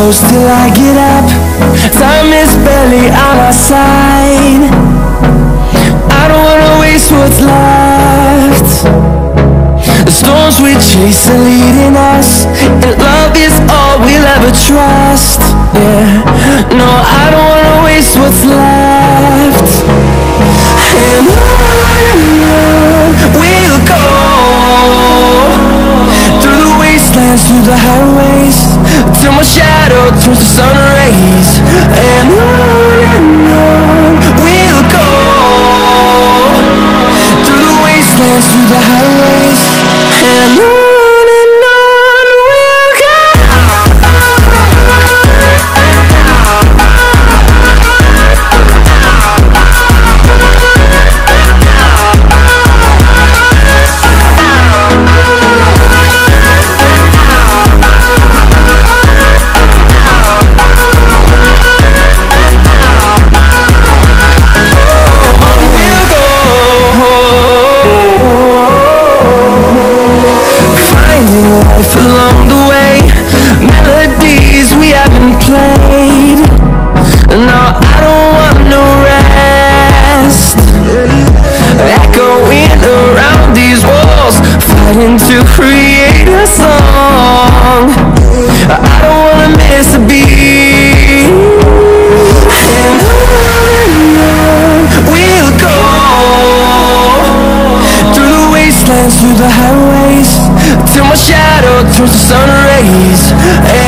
close till I get up. Time is barely on our side. I don't wanna waste what's left. The storms we chase are leading us, and love is all we'll ever trust. Yeah, no, I don't wanna waste what's left. And on we'll go, through the wastelands, through the highways, till my shadow turns to sun rays. And on we'll go, through the wastelands, through the highways, and on we'll go. Along the way, melodies we haven't played. No, I don't want no rest. Echoing around these walls, fighting to create a song. I don't wanna miss a beat. And on we'll go, through the wastelands, through the highways, till my shadow turns to sun rays.